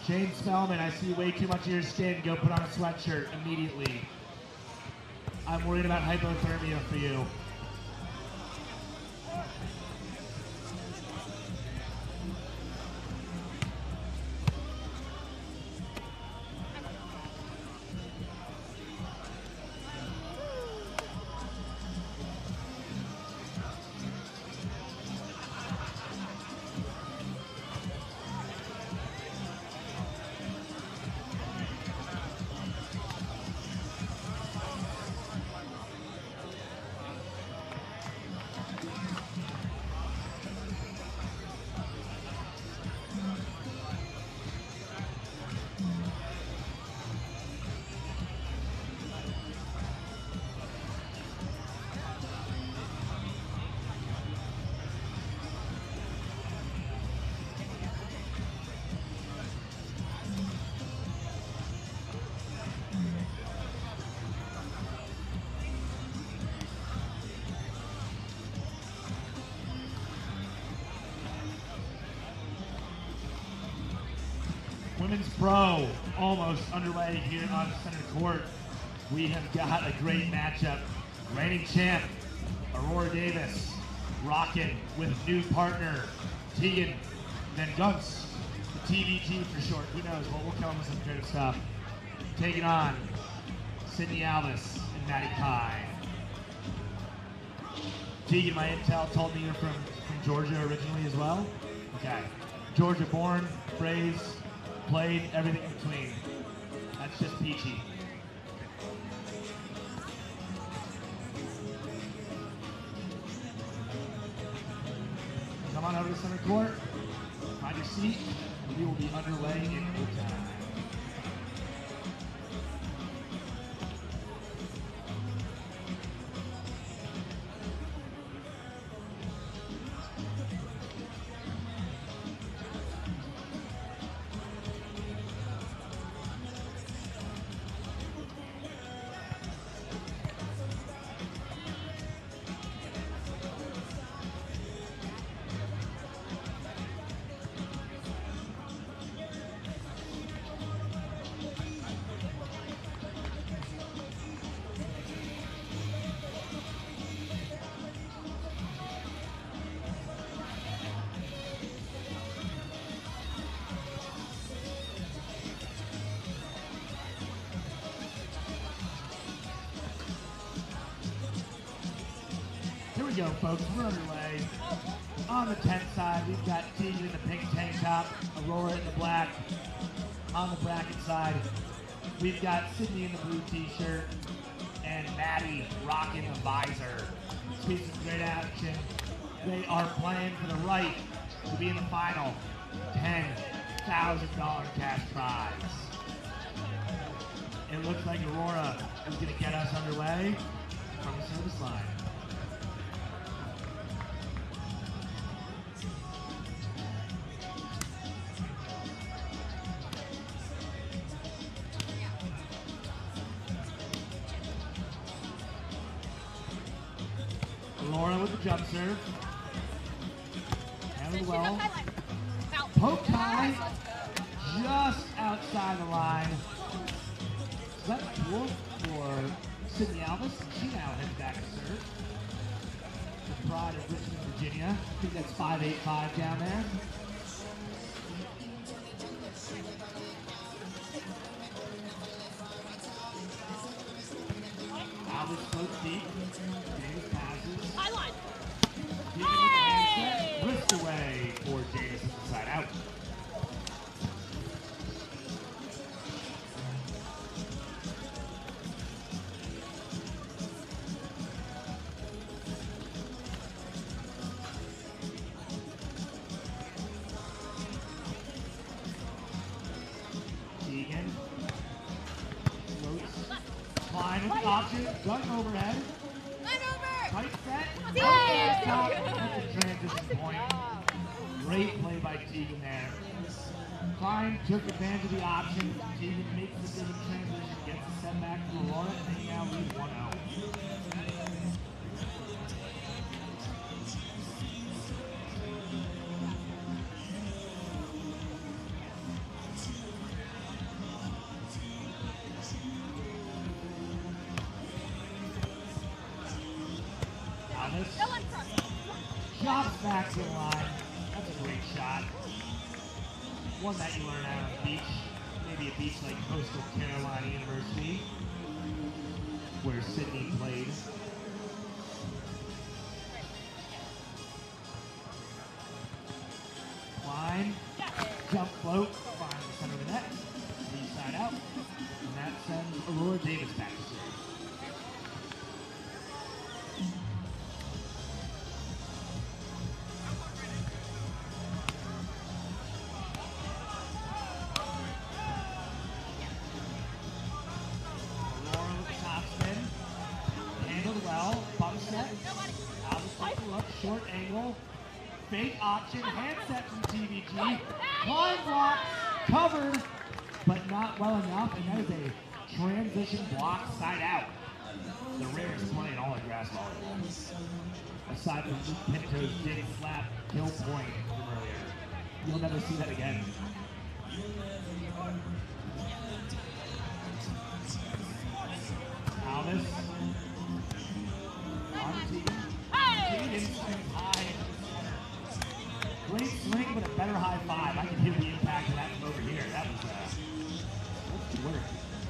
Shane Spellman, I see way too much of your skin. Go put on a sweatshirt immediately. I'm worried about hypothermia for you. Women's Pro almost underway here on center court. We have got a great matchup. Reigning champ, Aurora Davis, rocking with new partner, Tegan Van Gunst, the TVT for short. Who knows, well, we'll come with some creative stuff. Taking on Sydney Alvis and Maddie Kai. Tegan, my intel told me you're from Georgia originally as well? Okay. Georgia born, raised, played, everything in between. That's just peachy. Come on over to center court, find your seat, and we will be underway in no time. Here we go, folks. We're underway. On the 10th side, we've got Tegan in the pink tank top, Aurora in the black. On the bracket side, we've got Sydney in the blue t-shirt, and Maddie rocking the visor. See some great action. They are playing for the right to be in the final. $10,000 cash prize. It looks like Aurora is going to get us underway from the service line. Aurora with the jump serve. Handled well. Poke tie just outside the line. So that's cool for Sydney Alvis. She now heads back to serve. The pride of Richmond, Virginia. I think that's 585 down there. Alvis floats deep. Davis passes. Highline. Hey! Wrist away for Davis at the side out. Tegan floats. Klein with the option. Gun overhead. Tight set. Yay! Top. That's a transition point. Great play by Tegan there. Klein took advantage of the option. Tegan makes the decision transition, gets the set back to Aurora, and they now lead 1-0. Drops back to the line. That's a great shot. One that you learn out on the beach. Maybe a beach like Coastal Carolina University, where Sydney played. Klein, jump float, find the center of the net, lead side out, and that sends Aurora Davis back to serve. Aurora with the top spin, handled well, bump set, Alvis up, short angle, fake option, handset from TVG, Klein block, covered, but not well enough, and that is a transition block side out. The rarest play in all of grass volleyball. Aside from Luke Pinto's dig slap kill point from earlier. You'll never see that again. Alvis. On Tegan. Swings high. Great swing, but a better high five. I can hear the impact of that from over here. That was good work.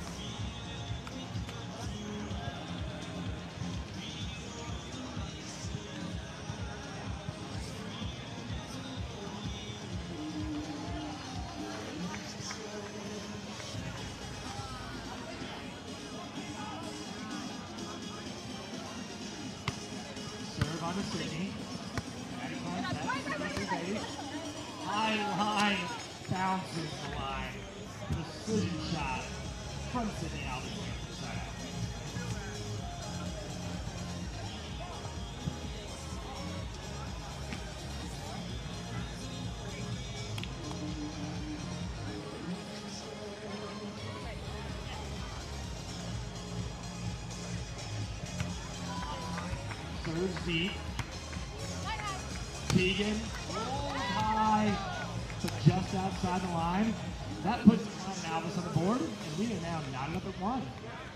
Serve on the Sydney. High line bounces the line. Precision shot from Sydney Alvis. Serves deep. Tegan rolls high, but just outside the line. That puts Klein and Alvis on the board, and we are now knotted up at 1.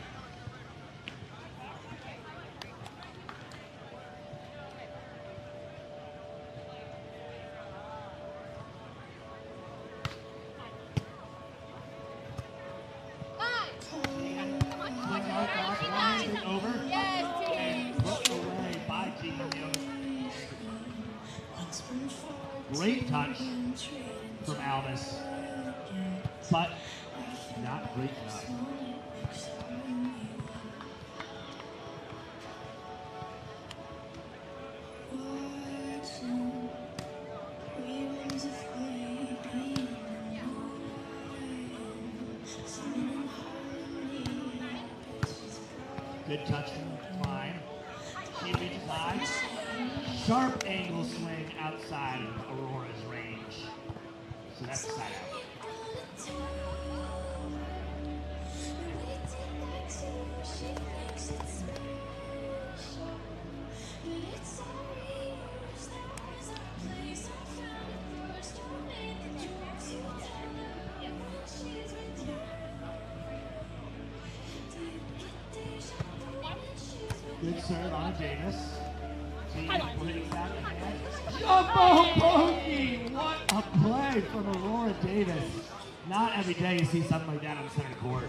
Great touch from Alvis, but not great enough. Good touch from Klein. She reaches high. Sharp angle swing outside of Aurora's range. So that's the side out. Good serve on Davis. Jumbo pokey! What a play from Aurora Davis. Not every day you see something like that on center court.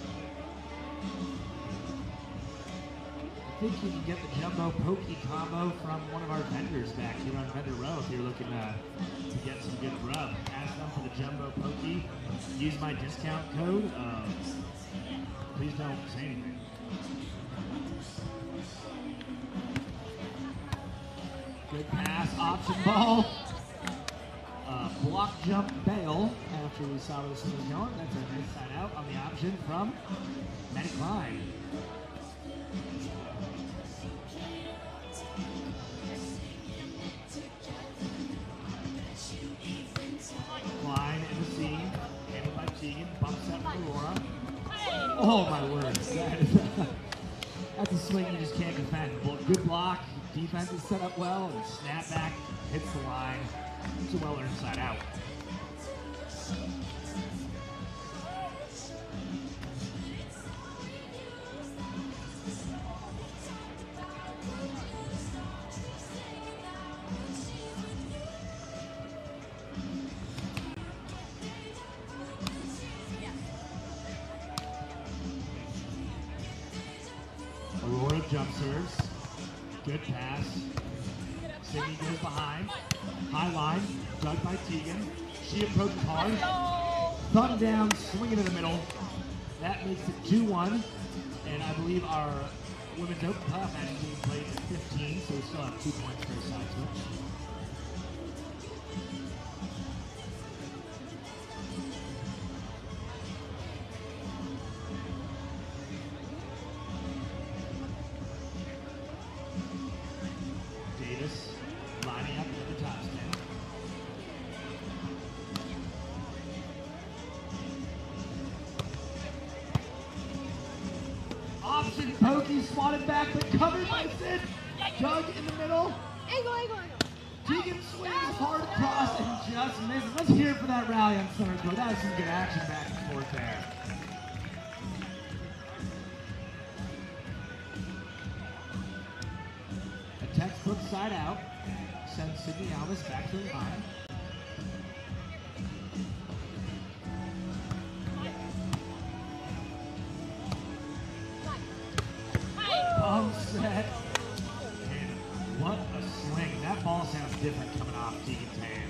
I think you can get the jumbo pokey combo from one of our vendors back here on Vendor Row if you're looking to get some good rub. Ask them for the jumbo pokey. Use my discount code. Please don't say anything. Good pass, option ball. Block jump bail after we saw where this was going. That's a nice side out on the option from Maddie Klein. Klein in the seam, handled by Tegan, bumps up to Aurora. Oh my word, that's a swing you just can't defend. Good block. Defense is set up well, and snap back, hits the line. It's a well inside out. both jump serves. Good pass. Sydney goes behind. High line, dug by Tegan. She approaches hard. Thumb down, swinging to the middle. That makes it 2-1. And I believe our women's open playoff match is being played at 15, so we still have 2 points per side switch. Davis lining up at the top stand. Option pokey, swatted back, but covered by Sid. Dug in the middle. Angle, angle, angle. Tegan swings hard across and just misses. Let's hear it for that rally on center court. That was some good action back and forth there. A textbook side out sends Sydney Alvis back to the line. Pump set. And what a swing. That ball sounds different coming off Tegan's hand.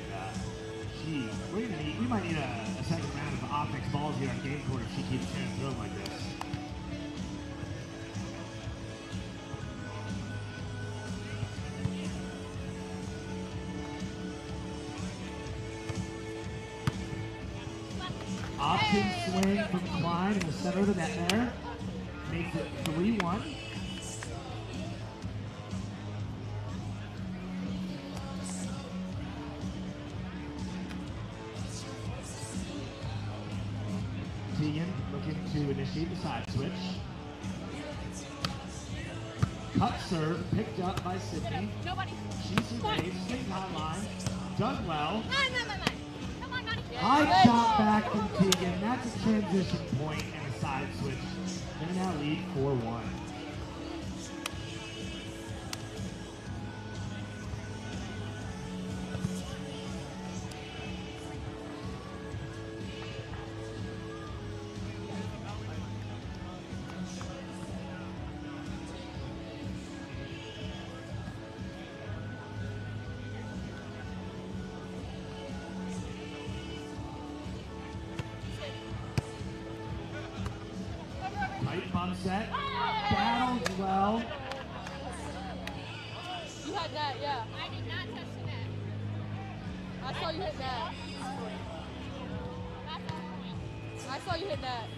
We might need a second round of offense balls here on game court if she keeps trying to throw like this. Option swing from Klein in the center of the net there. Makes it 3-1. Tegan looking to initiate the side switch. Cut serve, picked up by Sydney. She surveys, swings high line, does well. High shot back from Tegan. That's a transition point and a side switch. They now lead 4-1. Tight pump set. Battles well. You had that, yeah. I did not touch the net. I saw you hit that. That's our point. I saw you hit that.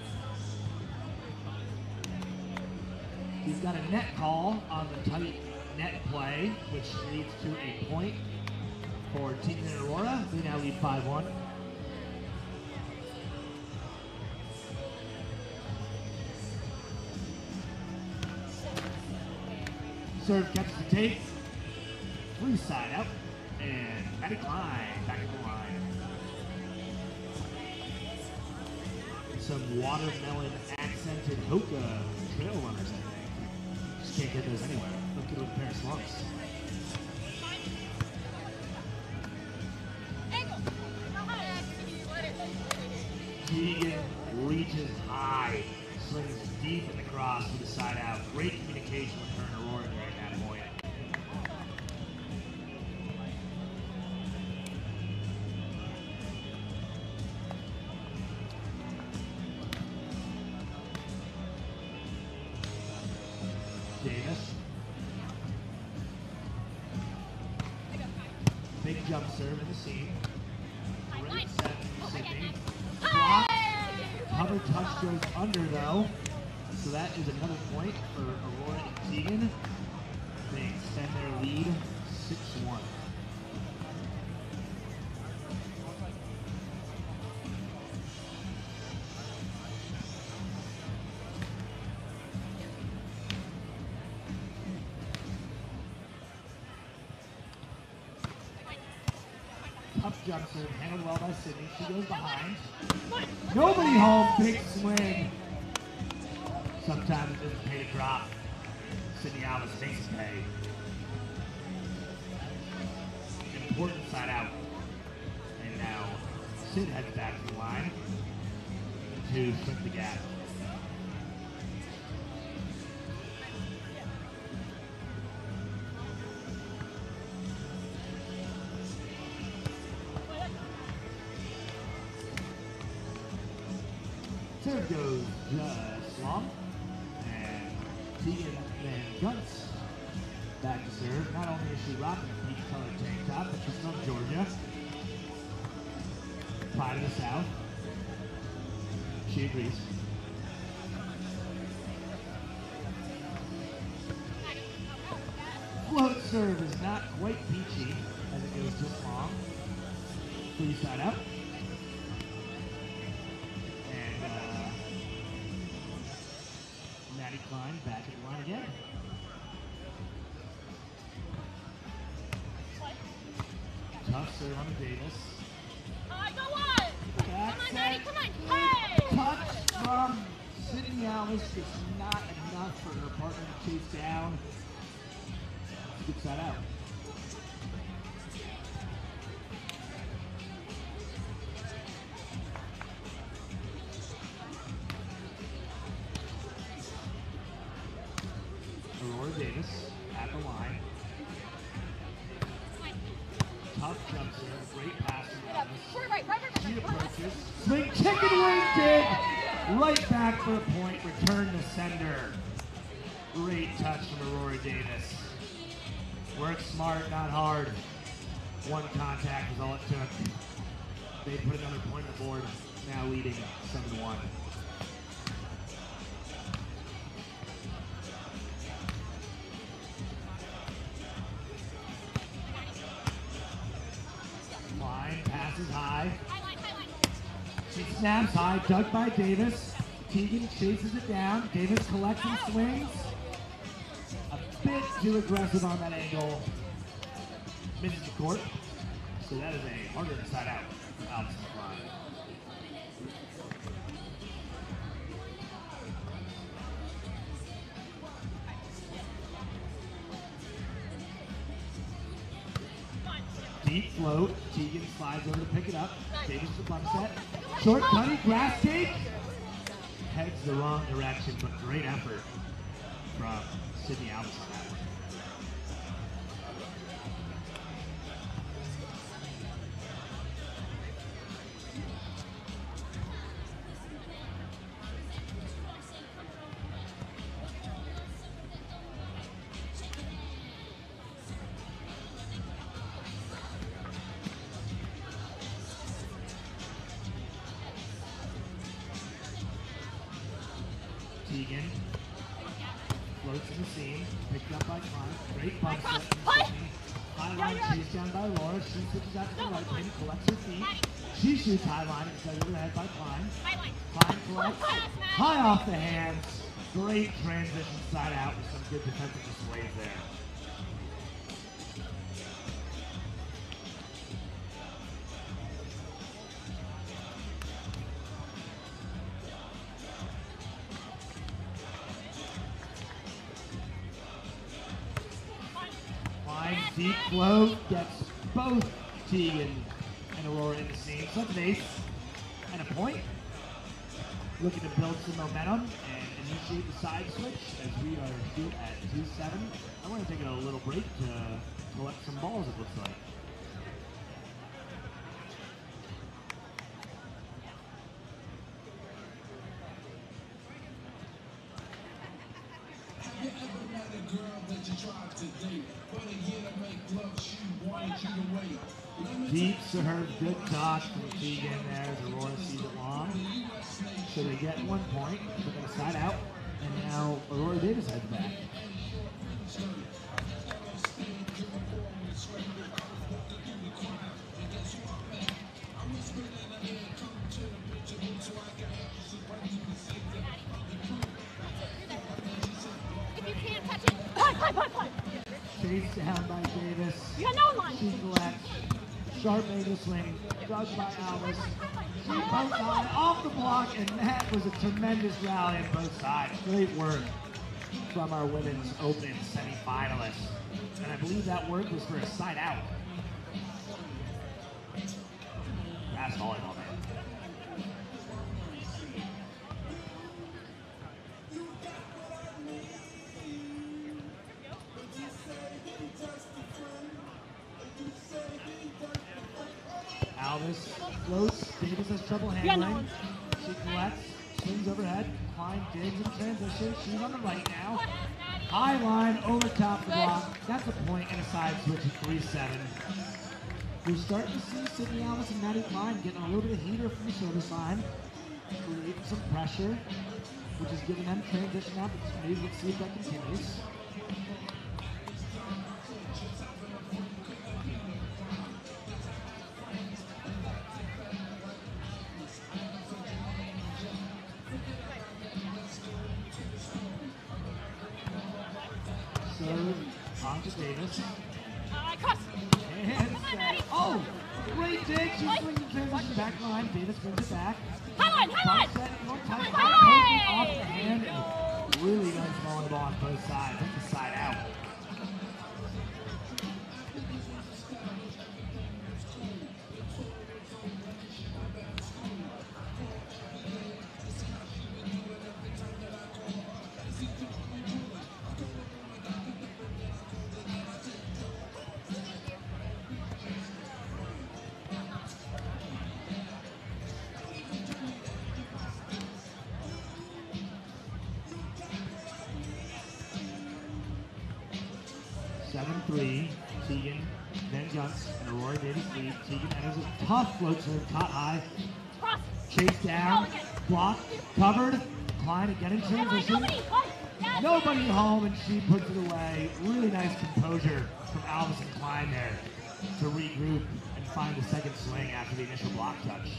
He's got a net call on the tight net play, which leads to a point for Tegan and Aurora. They now lead 5-1. Serve catches the tape. Free side out. And Maddie Klein back at the line. Some watermelon accented Hoka trail runners, I think. Just can't get those anywhere. Look good with a pair of slumps. Tegan reaches high, swings deep in the cross with the side out. Great communication with her and Aurora during that point. Davis. Big jump serve in the seam. Great set from Sydney. Block. Cover touch goes under though. So that is another point for Aurora and Tegan. They extend their lead 6-1. Tough jump serve, handled well by Sydney. She goes behind. Nobody home, big swing. Sometimes it doesn't pay to drop. Sydney Alvis takes his pay. Important side out. And now Sid heads back to the line to shrink the gap. Serve goes just long. And Tegan Van Gunts back to serve. Not only is she rocking a peach colored tank top, but she's from Georgia. Pride of the South. She agrees. Float serve is not quite peachy as it goes just long. Please side out. And Maddie Klein back at the line again. Tough serve on the Davis. Go on! Back Come on, set. Maddie, come on! Hey! Touch from Sydney Alvis, just not enough for her partner to chase down. Gets that out. Aurora Davis at the line. Tough jump serve, great pass from Alvis. Right. She approaches. Swing chicken wing dig! Right back for a point. Return to sender. Great touch from Aurora Davis. Work smart, not hard. One contact is all it took. They put another point on the board. Now leading 7-1. Klein passes high. She snaps high, dug by Davis. Tegan chases it down. Davis collects and swings. A bit too aggressive on that angle. Misses the court. So that is a harder side out for Alvis Klein. Deep float. Tegan slides over to pick it up. Davis the bump set. Short cutting, grass take. Heads the wrong direction, but great effort from Sydney Alvis on that one. Tegan floats in the seam, picked up by Klein. Great bump set from Sydney. High line chased down by Laura. She switches out to the right pin, collects her feet. She shoots high line and goes overhead by Klein. Klein collects high off the hands. Great transition side out with some good defensive displays there. Deep float gets both Tegan and Aurora in the seam. So that's an ace and a point. Looking to build some momentum and initiate the side switch as we are still at 2-7. I want to take a little break to collect some balls, it looks like. Have you ever met a girl that you tried to date, but a year to make love, she wanted you to wait? Deep serve, good touch from Tegan there as Aurora sees it long. So they get 1 point, they're going to side out, and now Aurora Davis heads back. If you can't touch it, punt. Chased down by Davis. You got no line. She collects. Sharp angle swing. Dug by Alvis. She pokes on off the block, and that was a tremendous rally on both sides. Great work from our women's open semifinalists. And I believe that work was for a side out. That's volleyball, man. Alvis floats. Davis has trouble handling. She collects, swings goes overhead. Klein digs in transition. She's on the right now. High line over top the block. That's a point and a side switch at 3-7. We're starting to see Sydney Alvis and Maddie Klein getting a little bit of heater from the service line, creating some pressure, which is giving them transition opportunities. Let's see if that continues. On to Davis. Cross. And Come on, Maddie. oh, great dig. She swings the transition back line. Davis brings it back. High line, high line. Bump set, one tight, Hey! off the hand, and really nice throwing the ball on both sides. That's the side out. Tegan then jumps, and Aurora Davis leads. Tegan enters a tough float serve, caught high, Cross. chased down, blocked, covered. Klein again in transition. Nobody home, and she puts it away. Really nice composure from Alvis and Klein there to regroup and find a second swing after the initial block touch.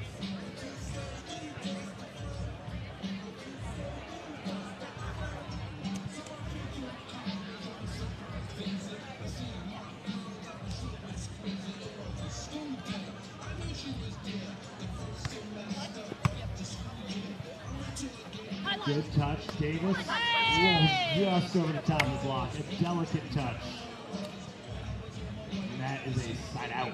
Good touch, Davis was just over the top of the block. A delicate touch. And that is a side out.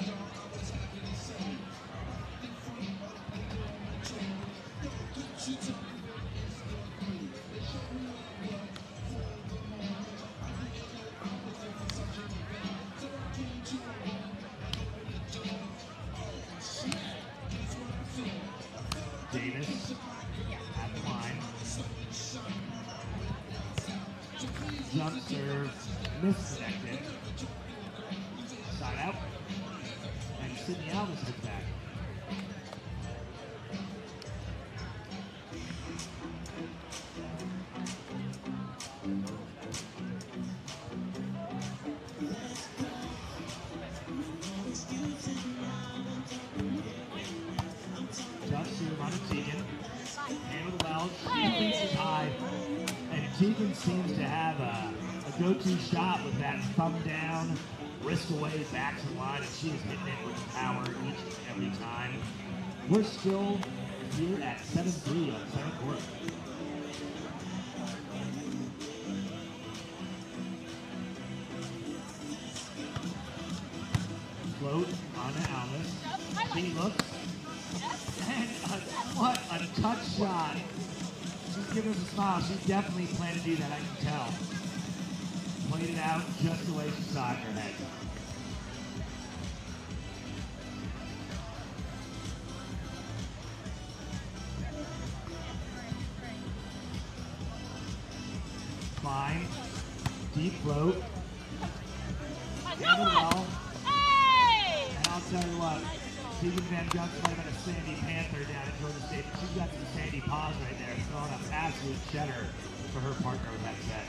Davis at the line. Jump serve, misconnected. Side out. And Sydney Alvis hits back. Jump serve on Tegan. Handled well. She thinks it's high. And Tegan seems to have a go-to shot with that thumb down, wrist away, back to the line, and she is hitting it with power each and every time. We're still here at 7-3 on second quarter. Float on to Alvis. She looks. And what a touch shot. She's giving us a smile. She definitely planned to do that, I can tell. Played it out just the way she saw it in her head. Fine. Deep float. Handled well. And I'll tell you what, Tegan Van Johnson might have been a Sandy Panther down at Georgia State, but she's got some Sandy paws right there, throwing up absolute cheddar for her partner with that set.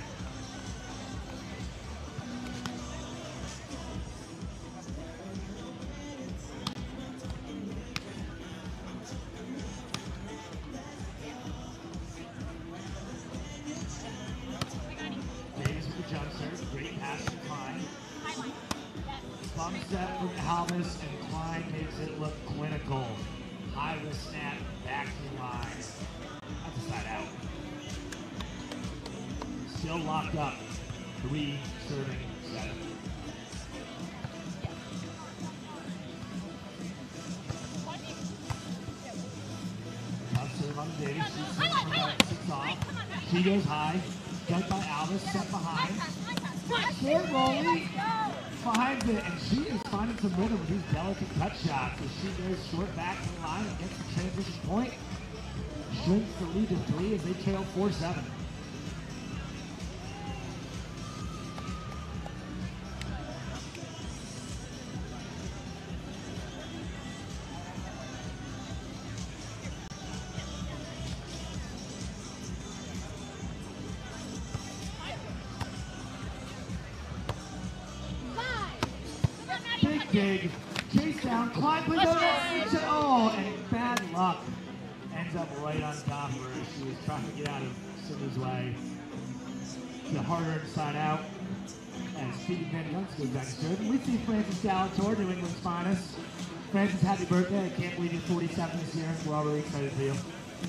Davis with the jump serve, great pass from Klein. Bump set from Alvis, and Klein makes it look clinical. High wrist snap, back to the line. That's a side out. Still locked up. 3 serving 7. Tough serve on Davis. She sits from that 6 off. She goes high. Dunked by Alvis, set behind. Short rolling. Finds it, and she is finding some rhythm with these delicate cut shots. So she goes short back to the line and gets the transition point. shrinks the lead to 3 as they trail 4-7. Big dig, chase down, climb, plays over, oh, and bad luck. Ends up right on top of her. She was trying to get out of Cinder's way. The harder inside out. And Stevie Van Gunst goes back to serve. And we see Francis Galator, New England's finest. Francis, happy birthday. I can't believe you're 47 this year. We're all really excited for you.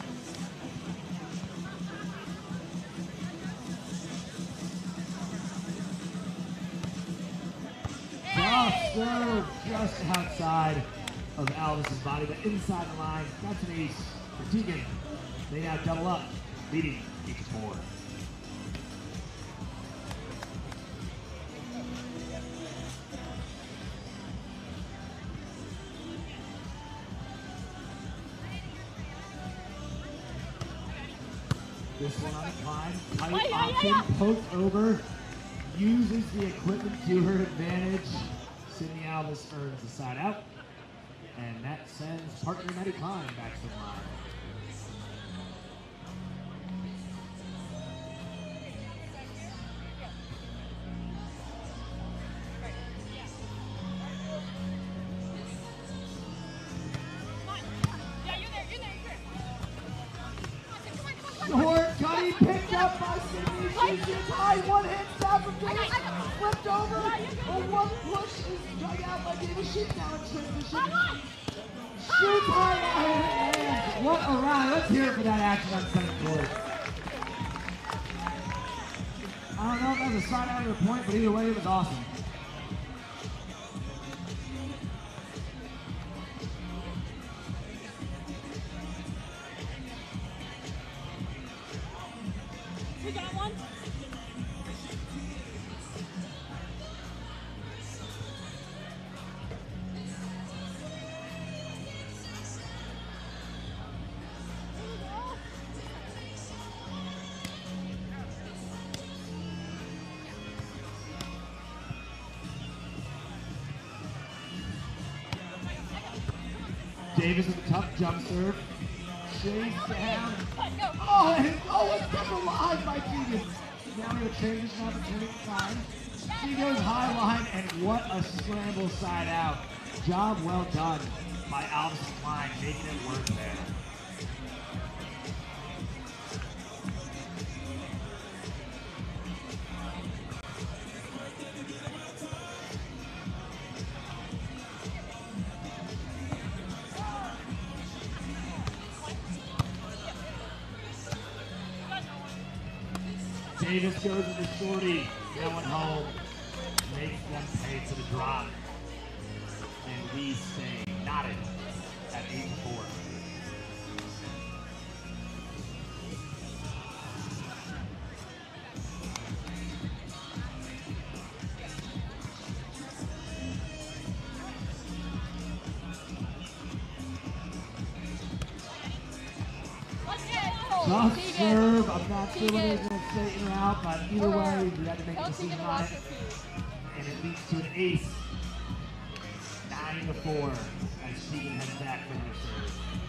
Soft serve just outside of Alvis's body, but inside the line. That's an ace for Tegan. They now double up, leading 8-4. This one on the climb, tight option, poked over, uses the equipment to her advantage. Sydney Alvis earns the side out, and that sends partner Maddie Klein back to the line. Short, Cuddy picked up by Sydney. She shoots high, one hand stop from Davis, flipped over. A one push is dug out by Davis. She's now in transition. Shoots high, and what a round. Let's hear it for that action on center court. I don't know if that was a side out or a point, but either way, it was awesome. We got one. Davis with a tough jump serve. Chase down. Let's go. Oh, and it's double alive by Tegan. Now we have a transition opportunity time. She goes high line, and what a scramble side out. Job well done by Alvis Klein, making it work there. Davis goes into shorty, going home, makes them pay for the drop, and we stay knotted at 8-4. Tough serve. I'm not sure whether he's going to stay in or out, but either way, we had to make a decision on it. And it leads to an ace. 9-4 as Tegan heads back from her serve.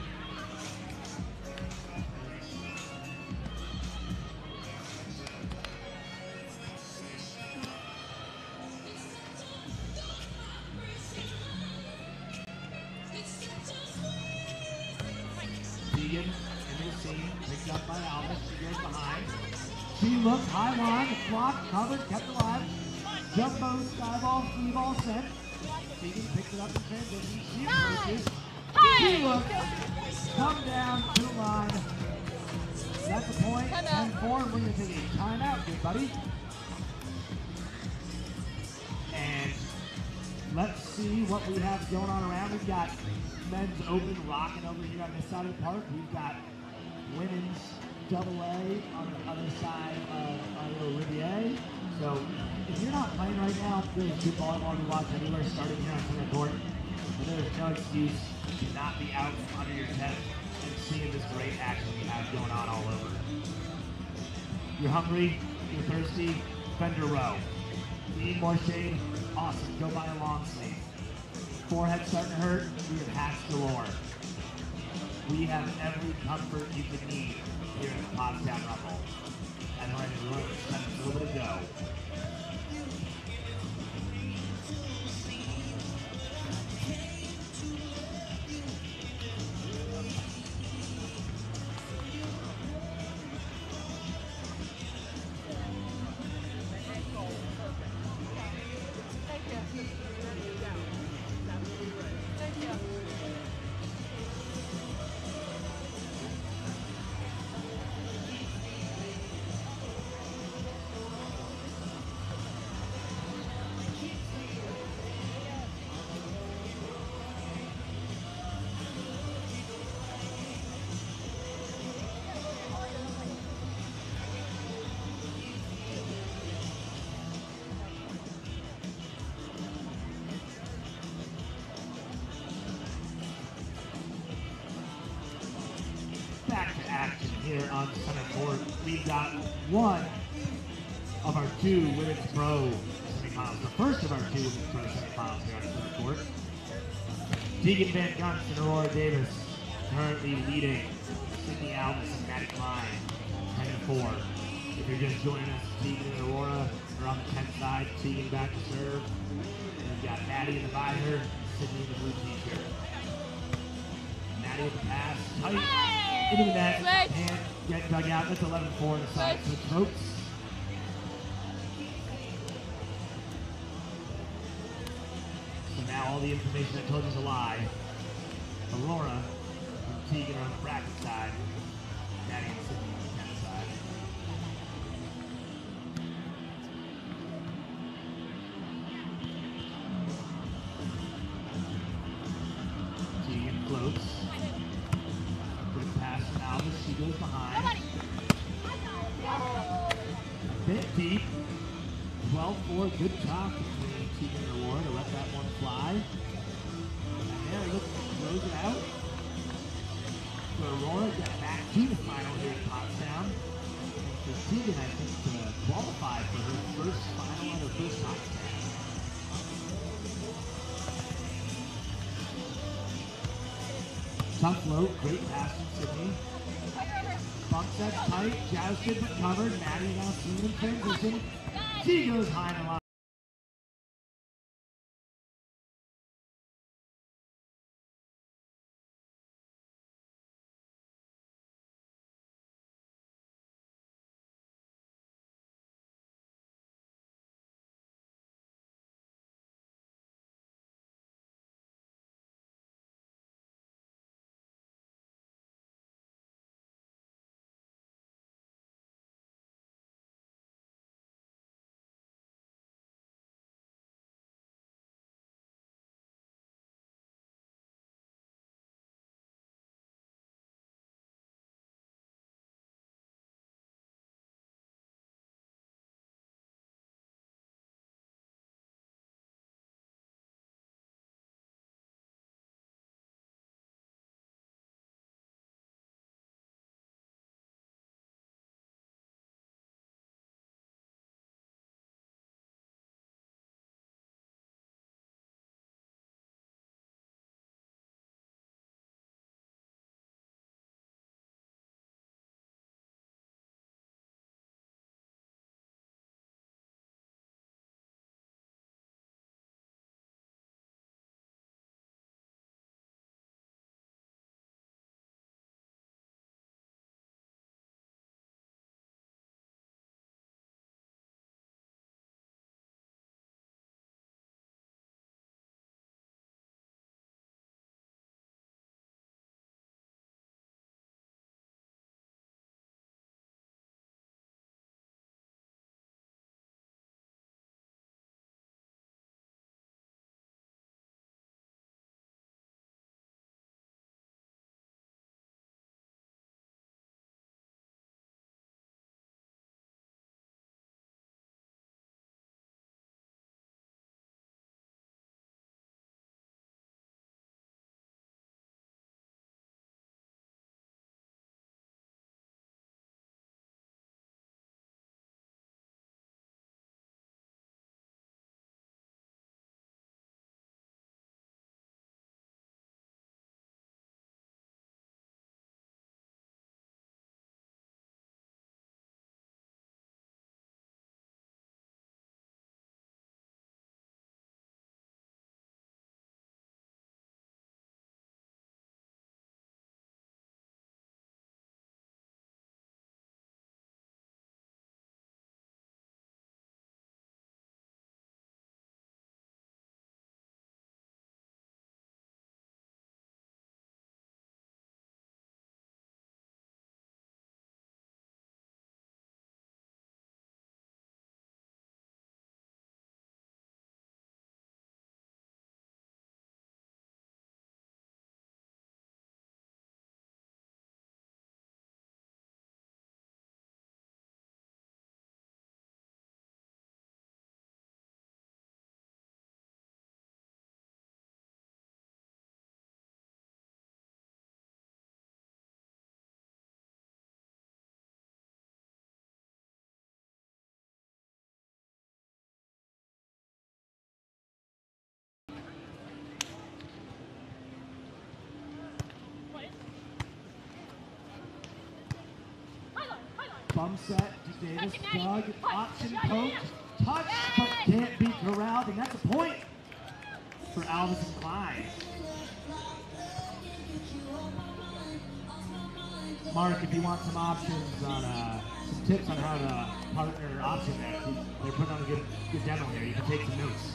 Tegan picked up by Alvis. She goes behind. She looks high line, blocked, covered, kept alive. Jumbo, skyball, free ball sent. Tegan picks it up in transition. She approaches. She looks. Come down to the line. That's the point. 10-4. We're going to take a timeout, good buddy. And let's see what we have going on around. We've got men's open rocking over here on this side of the park. We've got women's AA on the other side of Rivier. So if you're not playing right now, there's good volleyball to watch anywhere starting here on center court. But there's no excuse to not be out from under your tent and seeing this great action we have going on all over. You're hungry, you're thirsty, Fender Row. You need more shade? Awesome, go buy a long sleeve. Forehead starting to hurt? We have hats galore. We have every comfort you could need here at the Pottstown Rumble. And we're in the room, a little bit to go. Thank you. Thank you. Back to action here on center court. We've got one of our two women's pro semifinals. The first of our two women's pro semifinals here on center court. Tegan Van Gunst and Aurora Davis currently leading Sydney Alvis and Maddie Klein 10-4. If you're just joining us, Tegan and Aurora are on the 10 side. Tegan back to serve. And we've got Maddie in the visor, Sydney in the blue t-shirt. Maddie with the pass, tight. Into the net, Switch. and get dug out. That's 11-4 on the side. Switch, folks. So now all the information I told you is a lie. Aurora and Tegan are on the bracket side. Maddie and Sydney on the 10 side. Tegan floats. Good pass from Alvis. She goes behind. A bit deep. 12-4. Good talk between Tegan and Aurora to let that one fly. And there, look, throws it out. So Aurora got back to the final here at Pottstown. And for Tegan, I think, to qualify for her first final at her first Pottstown. Tough low, great pass from Sydney. Bump set tight, jousted but covered. Maddie now seen in transition. She goes high in the line. bum set to Davis. Doug, option poke, touch, but can't be corralled, and that's a point for Alvis and Klein. Mark, if you want some options on some tips on how to partner option there, they're putting on a good demo here. You can take some notes.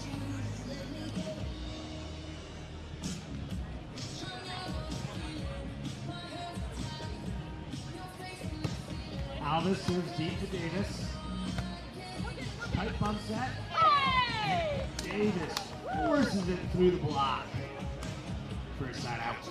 Alvis serves deep to Davis. Tight bump set. Hey! Davis forces it through the block for a side out.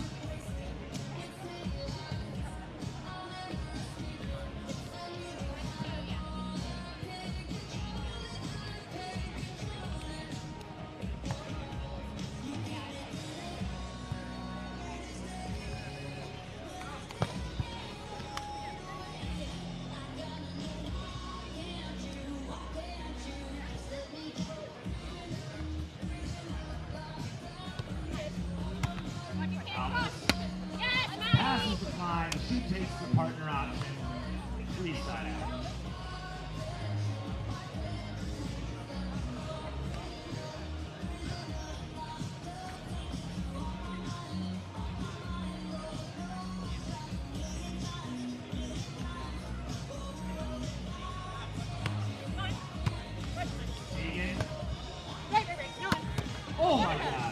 Passes the Klein. She takes the partner option. Free side out. Egan. Right. No. Oh my gosh.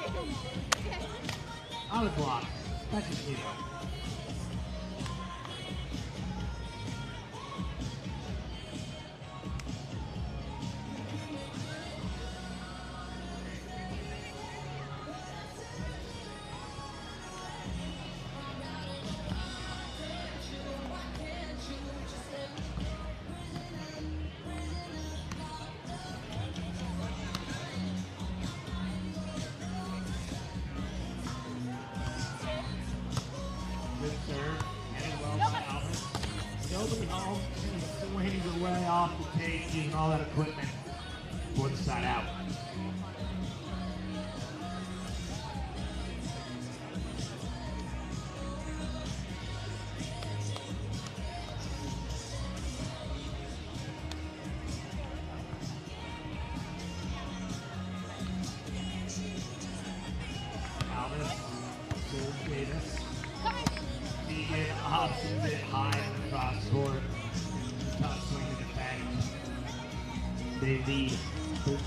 Out of block. That's just Nito. Good serve. Getting well by Alvis. Nobody home. He's swings away off the tape, using all that equipment for the side out. Alvis serves Davis. Egan options it high in the cross court. Tough swing to defend. They lead 13-5.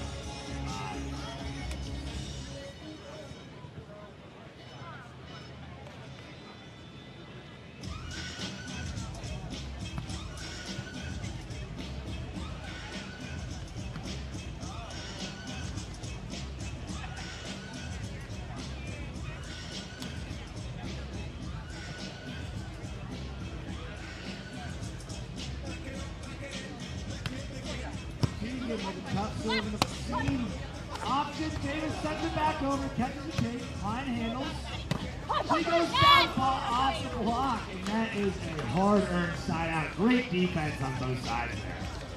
Egan with a tough serve in the seam. Option, Davis sends it back over, catches the tape, Klein handles. She goes southpaw off the block, and that is a hard-earned side out. Great defense on both sides there.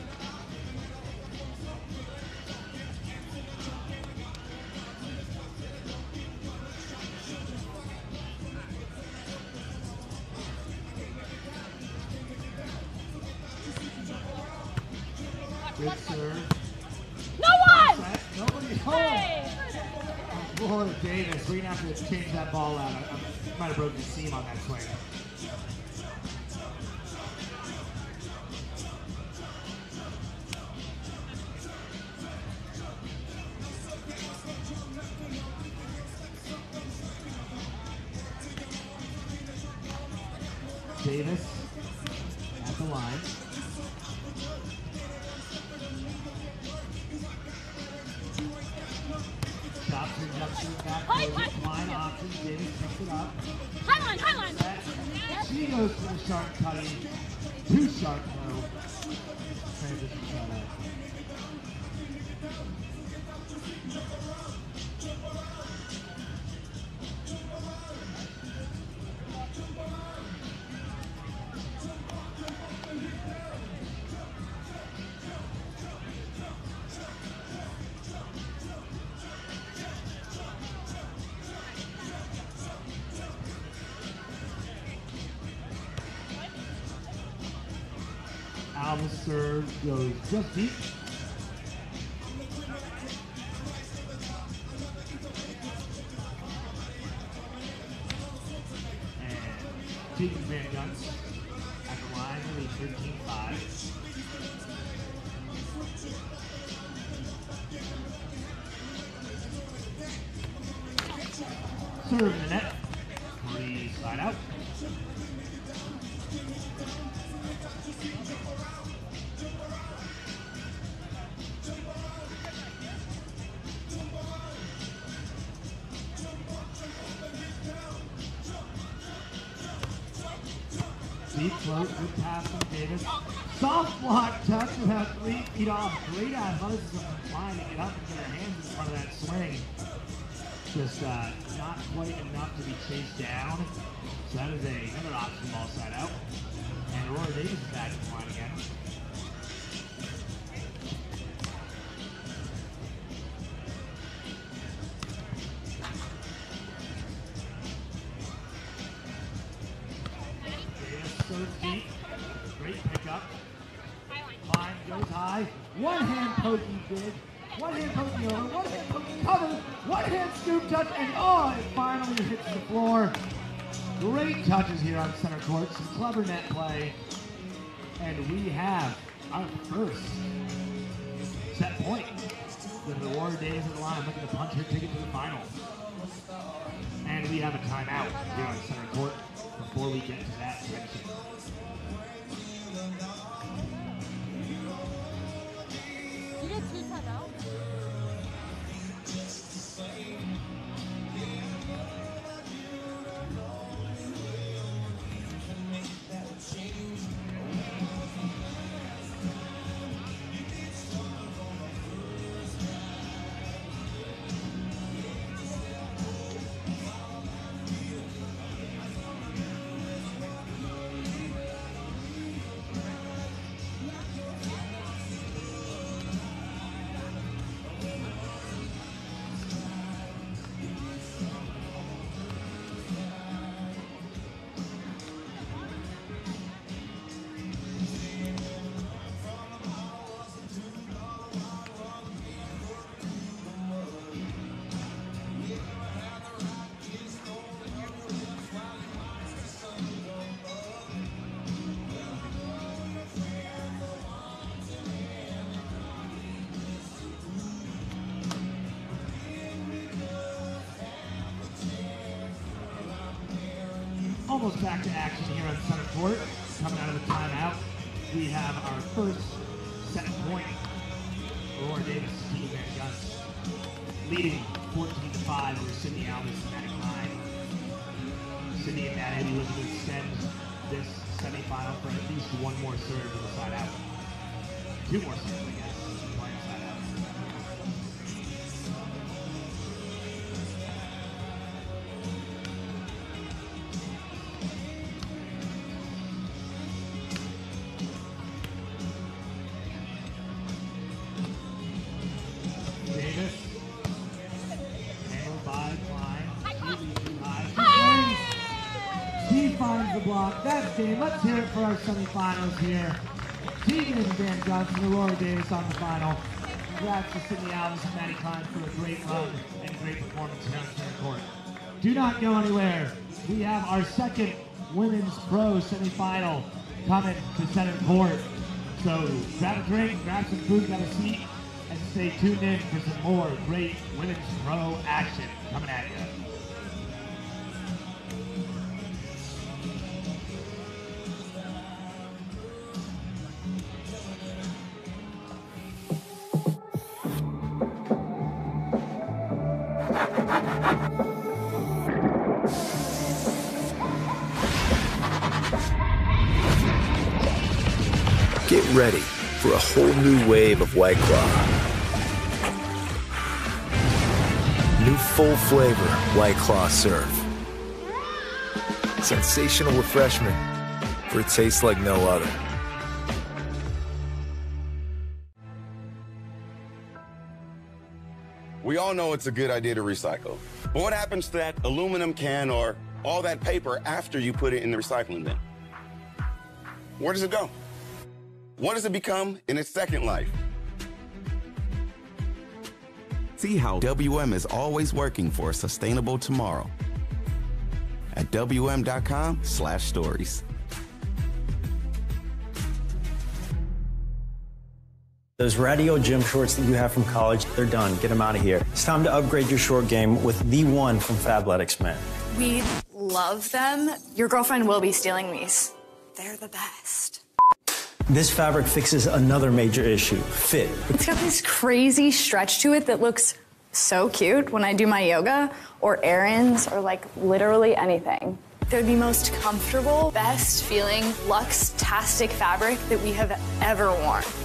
Good serve. No one! Set. Nobody home. Hey! Florida Davis, we're going to have to change that ball out. I might have broken the seam on that swing. Davis at the line. Chops it up to the back. Line option. Davis picks it up. High line. Set. She goes for the sharp cutting. Too sharp though. Transition shot out. Alves serve goes just deep. And Tegan Van Guns at the line, really 13-5. Serve in the net. 3 side out. Deep float, good pass from Davis. Soft block touch about 3 feet off. Great athleticism from Klein to get up and get her hands in front of that swing. Just not quite enough to be chased down. So that is another option ball side out. And Aurora Davis is back in the line again. Davis serves deep. Great pickup. Klein goes high. One hand poking big. One hand poking over. One hand poking cover. One hand scoop touch. And oh, it finally hits the floor. Great touches here on center court. Some clever net play. And we have our first set point with Aurora Davis at the line looking to punch her ticket to the final. And we have a timeout here on center court before we get to that section. You get 2 timeouts? Almost back to action here on center court. Coming out of the timeout, we have our first set point. Aurora Davis, Tegan Van Guns, leading 14-5 over Sydney Alves and Maddie Klein. Sydney and Maddie looking to extend this semifinal for at least one more serve to the side out. 2 more serves, I guess. One side out. Finds the block. That's game. Let's hear it for our semifinals here. Tegan Van Guns and Aurora Davis on the final. Congrats to Sydney Alves and Maddie Klein for a great run and great performance here on center court. Do not go anywhere. We have our second women's pro semifinal coming to center court. So grab a drink, grab some food, grab a seat, and stay tuned in for some more great women's pro action coming at you. Get ready for a whole new wave of White Claw. New full flavor White Claw Surf. Sensational refreshment for a taste like no other. We all know it's a good idea to recycle. But what happens to that aluminum can or all that paper after you put it in the recycling bin? Where does it go? What does it become in its second life? See how WM is always working for a sustainable tomorrow at WM.com/stories. Those radio gym shorts that you have from college, they're done. Get them out of here. It's time to upgrade your short game with the one from Fabletics Men. We love them. Your girlfriend will be stealing these. They're the best. This fabric fixes another major issue, fit. It's got this crazy stretch to it that looks so cute when I do my yoga or errands or like literally anything. They're the most comfortable, best feeling, luxe-tastic fabric that we have ever worn.